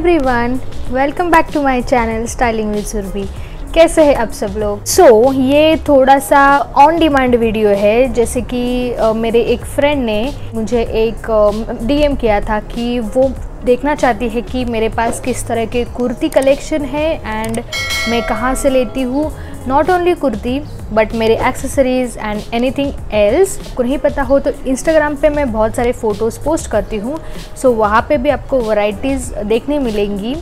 Everyone, welcome back to my channel styling with Surbhi. कैसे हैं आप सब लोग? ये थोड़ा सा ऑन डिमांड वीडियो है। जैसे कि मेरे एक फ्रेंड ने मुझे एक डीएम किया था कि वो देखना चाहती है कि मेरे पास किस तरह के कुर्ती कलेक्शन है एंड मैं कहाँ से लेती हूँ। नॉट ओनली कुर्ती बट मेरे एक्सेसरीज़ एंड एनीथिंग एल्स। को नहीं पता हो तो इंस्टाग्राम पे मैं बहुत सारे फ़ोटोज़ पोस्ट करती हूँ, वहाँ पे भी आपको वैरायटीज़ देखने मिलेंगी।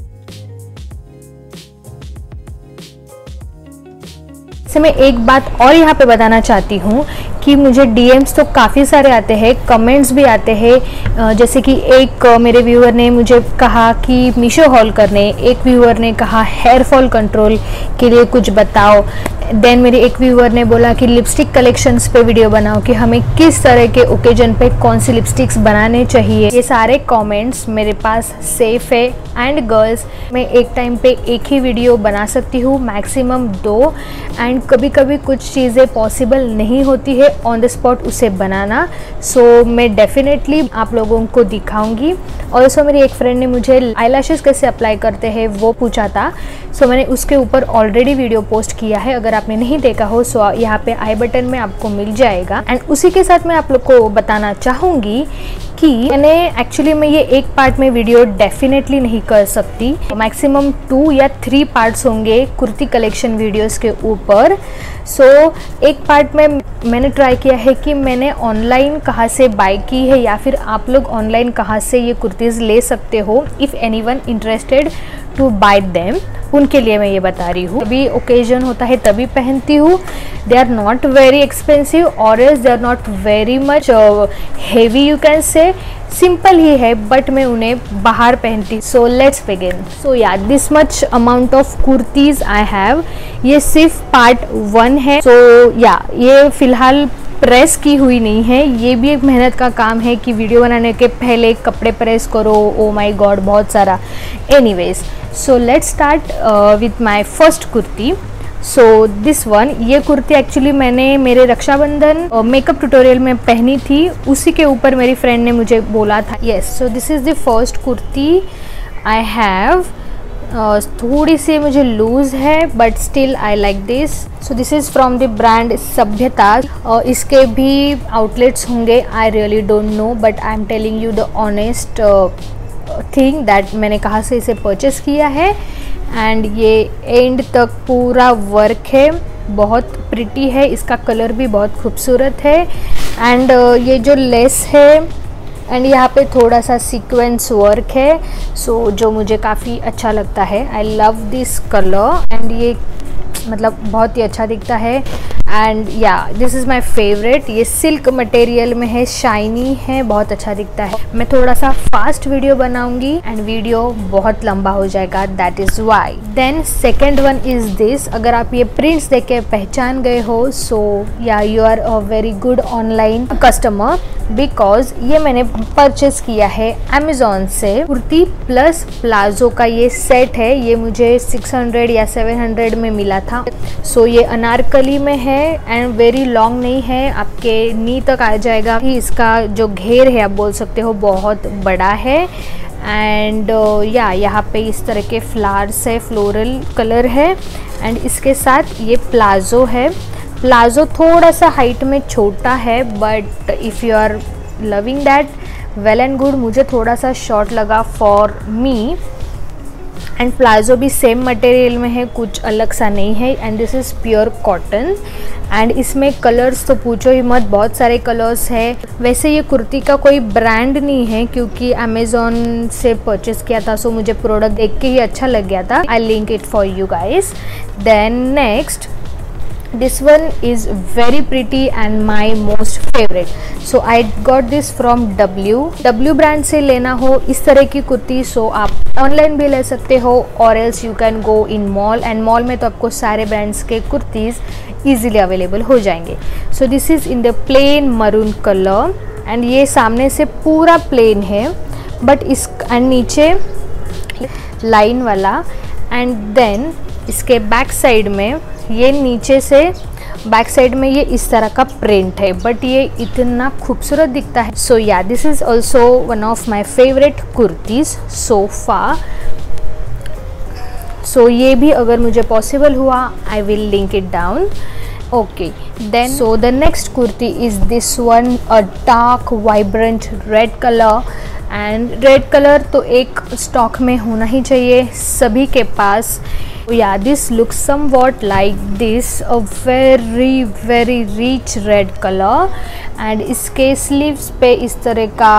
मैं एक बात और यहाँ पे बताना चाहती हूँ कि मुझे डीएम्स तो काफ़ी सारे आते हैं, कमेंट्स भी आते हैं। जैसे कि एक मेरे व्यूअर ने मुझे कहा कि मीशो हॉल करने, एक व्यूअर ने कहा हेयर फॉल कंट्रोल के लिए कुछ बताओ। देन मेरे एक व्यूअर ने बोला कि लिपस्टिक कलेक्शंस पे वीडियो बनाओ कि हमें किस तरह के ओकेजन पे कौन सी लिपस्टिक्स बनाने चाहिए। ये सारे कमेंट्स मेरे पास सेफ है एंड गर्ल्स, मैं एक टाइम पे एक ही वीडियो बना सकती हूँ, मैक्सिमम 2। एंड कभी कभी कुछ चीज़ें पॉसिबल नहीं होती है ऑन द स्पॉट उसे बनाना। मैं डेफिनेटली आप लोगों को दिखाऊंगी। और मेरी एक फ्रेंड ने मुझे आईलैशेस कैसे अप्लाई करते हैं वो पूछा था। मैंने उसके ऊपर ऑलरेडी वीडियो पोस्ट किया है। अगर आपने नहीं देखा हो यहाँ पे आई बटन में आपको मिल जाएगा। एंड उसी के साथ मैं आप लोग को बताना चाहूँगी कि मैं ये एक पार्ट में वीडियो डेफिनेटली नहीं कर सकती। मैक्सिमम 2 या 3 पार्ट्स होंगे कुर्ती कलेक्शन वीडियोस के ऊपर। एक पार्ट में मैंने ट्राई किया है कि मैंने ऑनलाइन कहाँ से बाय की है या फिर आप लोग ऑनलाइन कहाँ से ये कुर्तीज़ ले सकते हो। If anyone interested to buy them, उनके लिए मैं ये बता रही हूँ। अभी ओकेजन होता है तभी पहनती हूँ। They are not very expensive और else they are not very much heavy, you can say simple ही है, बट मैं उन्हें बाहर पहनती। Let's begin. This much amount of kurtis I have. ये सिर्फ पार्ट 1 है। ये फिलहाल प्रेस की हुई नहीं है। ये भी एक मेहनत का काम है कि वीडियो बनाने के पहले कपड़े प्रेस करो। ओ माय गॉड, बहुत सारा। Anyways, let's start with my first kurti. This one, ये कुर्ती एक्चुअली मैंने मेरे रक्षाबंधन मेकअप ट्यूटोरियल में पहनी थी। उसी के ऊपर मेरी फ्रेंड ने मुझे बोला था। This is the first kurti I have. थोड़ी सी मुझे लूज़ है but still I like this. This is from the brand Sabhyata. इसके भी आउटलेट्स होंगे, I really don't know, but I am telling you the honest thing that मैंने कहाँ से इसे परचेस किया है। एंड ये एंड तक पूरा वर्क है, बहुत प्रिटी है, इसका कलर भी बहुत खूबसूरत है। एंड ये जो लेस है एंड यहाँ पे थोड़ा सा सीक्वेंस वर्क है, जो मुझे काफ़ी अच्छा लगता है। I love this colour and ये मतलब बहुत ही अच्छा दिखता है। And this is my favourite. ये सिल्क मटेरियल में है, शाइनी है, बहुत अच्छा दिखता है। मैं थोड़ा सा फास्ट वीडियो बनाऊंगी एंड वीडियो बहुत लंबा हो जाएगा, that is why. Then second one is this. अगर आप ये प्रिंट्स देख के पहचान गए हो you are a very good online customer, because ये मैंने परचेस किया है अमेज़ॉन से। कुर्ती प्लस प्लाजो का ये सेट है। ये मुझे 600 या 700 में मिला था। ये अनारकली में है एंड वेरी लॉन्ग नहीं है, आपके नी तक आ जाएगा। इसका जो घेर है आप बोल सकते हो बहुत बड़ा है। एंड यहाँ पे इस तरह के फ्लावर्स है, फ्लोरल कलर है। एंड इसके साथ ये प्लाजो है। प्लाजो थोड़ा सा हाइट में छोटा है, but if you are loving that, well and good. मुझे थोड़ा सा शॉर्ट लगा फॉर मी। एंड प्लाजो भी सेम मटेरियल में है, कुछ अलग सा नहीं है। And this is pure cotton. And इसमें कलर्स तो पूछो ही मत, बहुत सारे कलर्स है। वैसे ये कुर्ती का कोई ब्रांड नहीं है क्योंकि अमेज़ॉन से परचेस किया था, मुझे प्रोडक्ट देख के ही अच्छा लग गया था। I link it for you guys. Then next, this one is very pretty and my most favorite. I got this from W brand से लेना हो इस तरह की कुर्ती, आप ऑनलाइन भी ले सकते हो और else you can go in mall. And mall में तो आपको सारे ब्रांड्स के कुर्तीज़ ईजिली अवेलेबल हो जाएंगे। This is in the plain maroon colour and ये सामने से पूरा प्लेन है, बट इस एंड नीचे लाइन वाला। एंड देन इसके बैक साइड में ये नीचे से बैक साइड में ये इस तरह का प्रिंट है, बट ये इतना खूबसूरत दिखता है। So yeah this is also one of my favourite kurtis so far. So ये भी अगर मुझे पॉसिबल हुआ I will link it down. Okay then so the next kurti is this one, a dark vibrant red colour. And red colour तो एक stock में होना ही चाहिए सभी के पास। Yeah this looks somewhat like this, a very very rich red colour. And इसके sleeves पे इस तरह का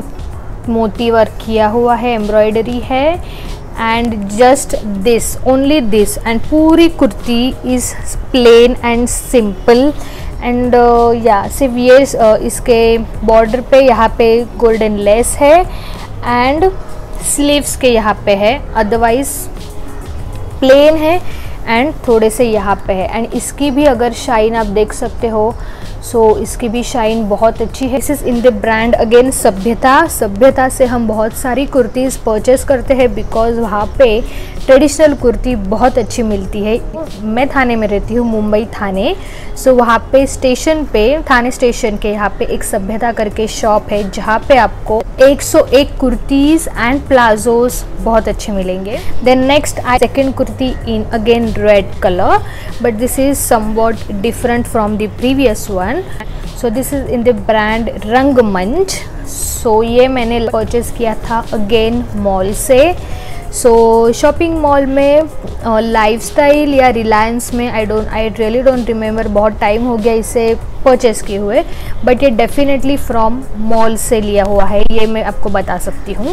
मोती वर्क किया हुआ है, एम्ब्रॉयडरी है। And just this, only this, and पूरी kurti is plain and simple. And yeah सिर्फ ये इसके बॉर्डर पे यहाँ पे गोल्डन लेस है एंड स्लीव्स के यहाँ पे है, अदरवाइज प्लेन है एंड थोड़े से यहाँ पे है। एंड इसकी भी अगर शाइन आप देख सकते हो, सो इसकी भी शाइन बहुत अच्छी है। This is in the brand again Sabhyata. Sabhyata से हम बहुत सारी कुर्तीज़ परचेस करते हैं बिकॉज वहाँ पे ट्रेडिशनल कुर्ती बहुत अच्छी मिलती है। मैं थाने में रहती हूँ, मुंबई थाने। सो वहाँ पे स्टेशन पे, थाने स्टेशन के यहाँ पे एक सभ्यता करके शॉप है जहाँ पे आपको 101 कुर्तीज़ एंड प्लाजोज बहुत अच्छे मिलेंगे। Then next I second kurti in again red colour, but this is somewhat different from the previous one. So this is in the brand Rangmanch. So ये मैंने परचेज़ किया था अगेन मॉल से। सो शॉपिंग मॉल में Lifestyle या Reliance में I really don't remember, बहुत time हो गया इसे परचेज़ किए हुए, बट ये डेफिनेटली फ्रॉम मॉल से लिया हुआ है, ये मैं आपको बता सकती हूँ।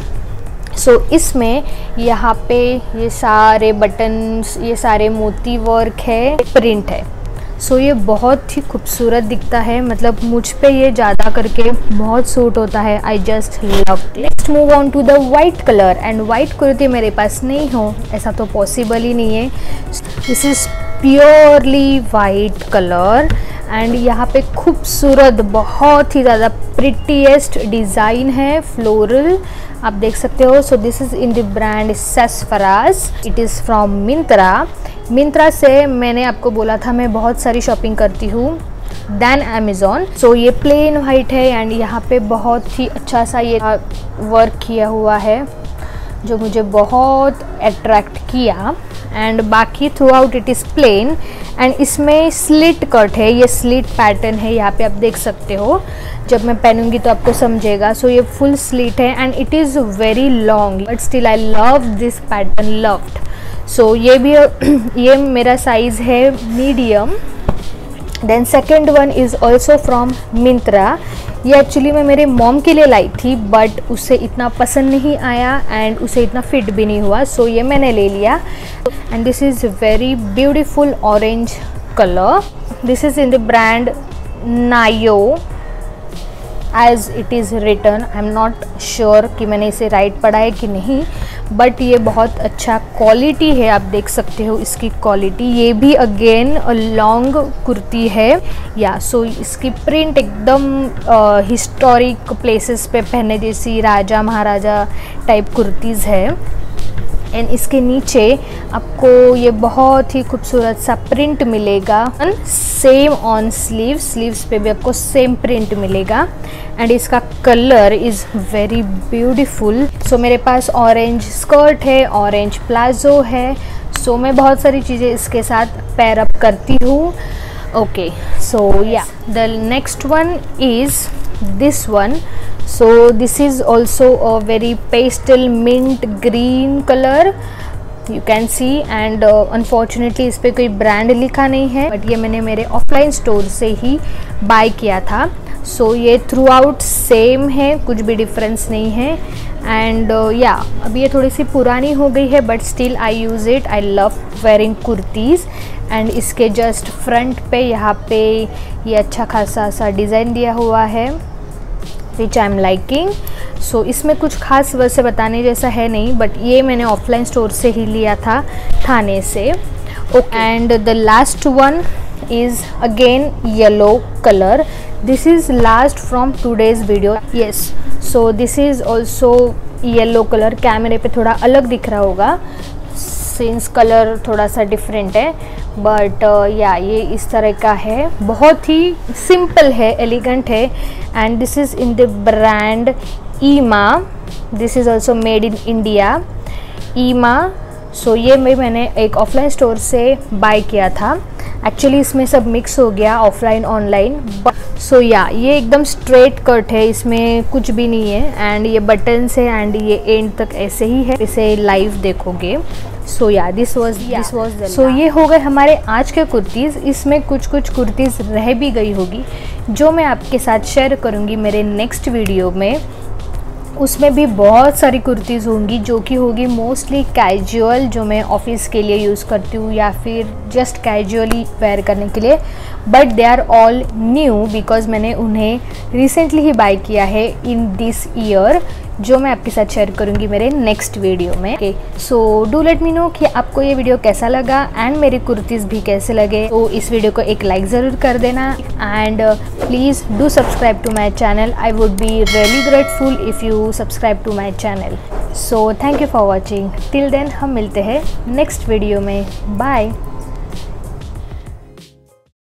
सो इसमें यहाँ पे ये सारे बटन्स, ये सारे मोती वर्क है, प्रिंट है। सो ये बहुत ही खूबसूरत दिखता है, मतलब मुझ पे ये ज़्यादा करके बहुत सूट होता है। I just love it. Next move on to the white colour. And white kurti मेरे पास नहीं हो ऐसा तो पॉसिबल ही नहीं है। This is purely white colour and यहाँ पे खूबसूरत, बहुत ही ज़्यादा प्रिटीएस्ट डिज़ाइन है, फ्लोरल आप देख सकते हो। So this is in the brand Sassafras. It is from Myntra. Myntra से मैंने आपको बोला था मैं बहुत सारी शॉपिंग करती हूँ दैन अमेज़ॉन। सो ये प्लेन वाइट है एंड यहाँ पे बहुत ही अच्छा सा ये वर्क किया हुआ है जो मुझे बहुत अट्रैक्ट किया। एंड बाकी throughout it is plain and इसमें स्लिट कट है, ये स्लिट पैटर्न है, यहाँ पे आप देख सकते हो, जब मैं पहनूंगी तो आपको समझेगा। सो ये फुल स्लिट है and it is very long, but still I love this pattern, loved. So ये भी ये मेरा साइज़ है medium. Then second one is also from Myntra. ये एक्चुअली मैं मेरे मॉम के लिए लाई थी बट उसे इतना पसंद नहीं आया एंड उसे इतना फिट भी नहीं हुआ, सो ये मैंने ले लिया। And this is very beautiful orange colour. This is in the brand Nayo as it is return. I am not sure कि मैंने इसे राइट पढ़ा है कि नहीं, बट ये बहुत अच्छा क्वालिटी है, आप देख सकते हो इसकी क्वालिटी। ये भी अगेन लॉन्ग कुर्ती है या सो इसकी प्रिंट एकदम हिस्टोरिक प्लेसेस पे पहने जैसी राजा महाराजा टाइप कुर्तीज़ है। एंड इसके नीचे आपको ये बहुत ही खूबसूरत सा प्रिंट मिलेगा, सेम ऑन स्लीव्स पे भी आपको सेम प्रिंट मिलेगा। एंड इसका colour is very beautiful. So मेरे पास ऑरेंज स्कर्ट है, ऑरेंज प्लाजो है, सो मैं बहुत सारी चीज़ें इसके साथ पैर अप करती हूँ। Okay so yeah the next one is this one. So this is also a very pastel mint green color you can see and unfortunately इस पे कोई ब्रांड लिखा नहीं है, बट ये मैंने मेरे ऑफलाइन स्टोर से ही बाय किया था। सो ये थ्रू आउट सेम है, कुछ भी डिफरेंस नहीं है। एंड या अभी ये थोड़ी सी पुरानी हो गई है but still I use it. I love wearing kurtis. And इसके जस्ट फ्रंट पे यहाँ पे ये अच्छा खासा सा डिज़ाइन दिया हुआ है विच आई एम लाइकिंग। सो इसमें कुछ खास वैसे बताने जैसा है नहीं, बट ये मैंने ऑफलाइन स्टोर से ही लिया था थाने से। Okay and the last one is again yellow color. This is last from today's video. Yes, so this is also yellow color. कैमरे पे थोड़ा अलग दिख रहा होगा, सिंस कलर थोड़ा सा डिफरेंट है, बट या ये इस तरह का है, बहुत ही सिंपल है, एलिगेंट है। And this is in the brand Ima, this is also made in India, Ima. So ये मैंने एक ऑफलाइन स्टोर से बाय किया था। एक्चुअली इसमें सब मिक्स हो गया, ऑफलाइन ऑनलाइन। सो या ये एकदम स्ट्रेट कट है, इसमें कुछ भी नहीं है। एंड ये बटन्स है एंड ये एंड तक ऐसे ही है, इसे लाइव देखोगे। सो या दिस वाज सो ये हो गए हमारे आज के कुर्तीज़। इसमें कुछ कुर्तीज़ रह भी गई होगी जो मैं आपके साथ शेयर करूँगी मेरे नेक्स्ट वीडियो में। उसमें भी बहुत सारी कुर्तीज़ होंगी जो कि होगी मोस्टली कैजुअल, जो मैं ऑफिस के लिए यूज़ करती हूँ या फिर जस्ट कैजुअली वेयर करने के लिए। But they are all new because मैंने उन्हें रिसेंटली ही बाय किया है इन दिस ईयर, जो मैं आपके साथ शेयर करूंगी मेरे नेक्स्ट वीडियो में। Okay, so do let me know कि आपको ये वीडियो कैसा लगा एंड मेरी कुर्तीज़ भी कैसे लगे। तो इस वीडियो को एक लाइक ज़रूर कर देना and please do subscribe to my channel. I would be really grateful if you subscribe to my channel. So thank you for watching. Till then हम मिलते हैं नेक्स्ट वीडियो में। बाय।